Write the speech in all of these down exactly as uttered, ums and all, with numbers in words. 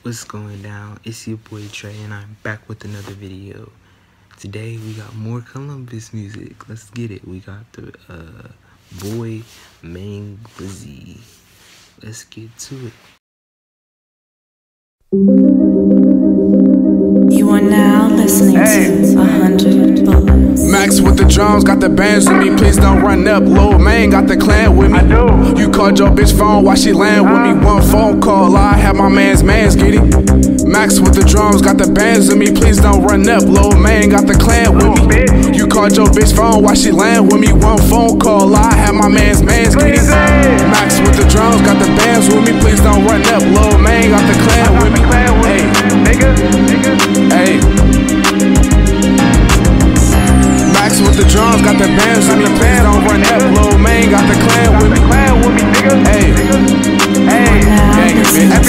What's going down? It's your boy Trey and I'm back with another video. Today we got more Columbus music. Let's get it. We got the uh, boy Mang Glizzy. Let's get to it. You are now listening hey. to a hundred bullets. Max with the drums, got the bands with me. Please don't run up. Lil Mang got the clan with me. I do. You called your bitch phone while she land with me. One phone call, I have my man's mans get it. Max with the drums, got the bands with me. Please don't run up. Lil Mang got the clan with me. You called your bitch phone while she land with me. One phone call, I have my man's mans get it. Max with the drums, got the bands with me. Please don't run up. Lil Mang got the clan with me. Hey, nigga, nigga. Hey. Max with the drums, got the bands with me. Please don't run up. Lil Mang got the clan with me. Hey, hey, gang it, bitch.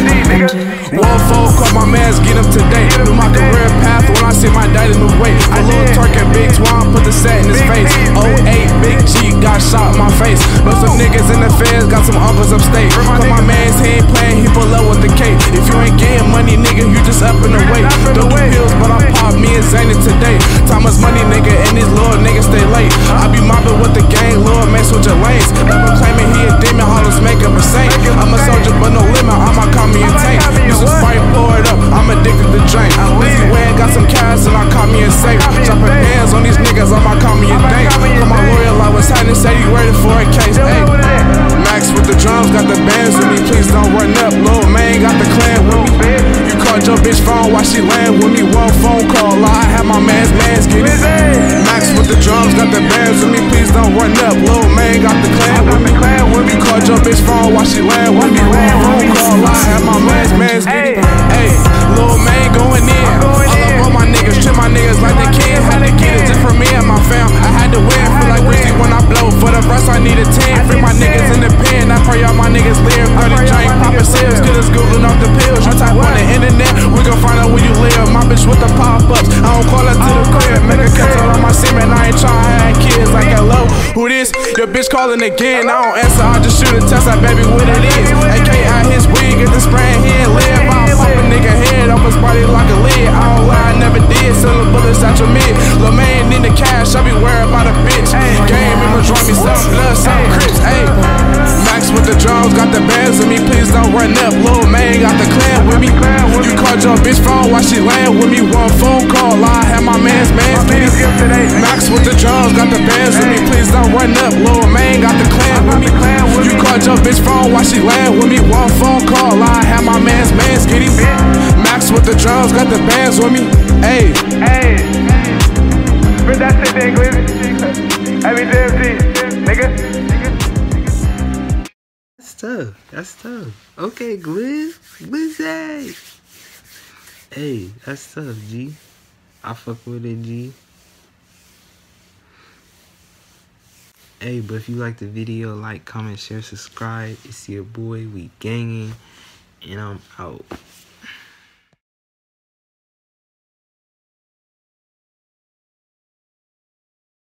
Hey. One phone call, my mans get him today. Knew my career path when I see my daddy move weight. A little Turk and Big Twan put the set in his face. oh eight Big G got shot in my face. But some niggas in the feds got some uncles upstate. Cause my mans, he ain't playing, he pull up with the cake. If you ain't getting money, nigga, you just up in the way. Don't do pills, but I pop me and Zane today. Thomas money, nigga, and these little niggas stay late. I be mobbing with the gang, Lord, man, switch your lanes. Never claiming he a demon, hollers make him a saint. I'm a soldier, but no limit, I'ma call me a tank. Used to fight, pour it up, I'm addicted to drink. Lizzie Wayne got some cash and I call me a safe. Chopping bands on these niggas, I'ma call me a dank. Call my lawyer, like what's happening, say he ready for a case. Hey, Max with the drums, got the bands with me. Please don't run up, Lil Mang got the clan with me. You called your bitch phone while she land with me. One phone call, I have my man's mans get it. Max with the drums, got the bands with me. Please don't run up, Lil Mang got the clan with me. You called your bitch phone while she land with me. One phone call, I have my man's mans get it. Hey, Lil Mang going in. All up on my niggas, treat my niggas like they kids. Had to get it just for me and my fam. I had to win, feel like Rizzy when I blow. For the verse I need a ten. Free my niggas in the pen. I pray all my niggas live. thirty drink, poppin' sales, get us googling off the pills. You type on the internet, we gon' find out where you live. My bitch with the pop-ups, I don't call her to the crib. Make her catch all on my semen, I ain't tryna have kids like hello. Who this? Your bitch calling again. I don't answer, I just shoot a test, I baby what it is. A K out his wig, get the spraying head live. I'll pop a nigga head off his body like a lid. I don't lie, I never did. Sell the bullets out your mid. Lil Mang in the cash, I be worried about a bitch. Game members draw me some blood, some crips. Ayy, Max with the drums, got the bands with me. Please don't run up. Lil Mang got the clan with me. You called your bitch phone while she land with me. One phone call, I have my man's man's get it. Max with the drums, got the bands with me. Please don't run up. Lil Mang got the clan with me. You called your bitch phone while she land with me. One phone call, I have my man's man's get it. Max with the drums, got the bands with me. Ayy, hey, but that's it, then, Glizzy. Every J F G, nigga. That's tough. That's tough. Okay, Glizz. Glizzy. Hey, that's tough, G. I fuck with it, G. Hey, but if you like the video, like, comment, share, subscribe. It's your boy, we gangin', and I'm out.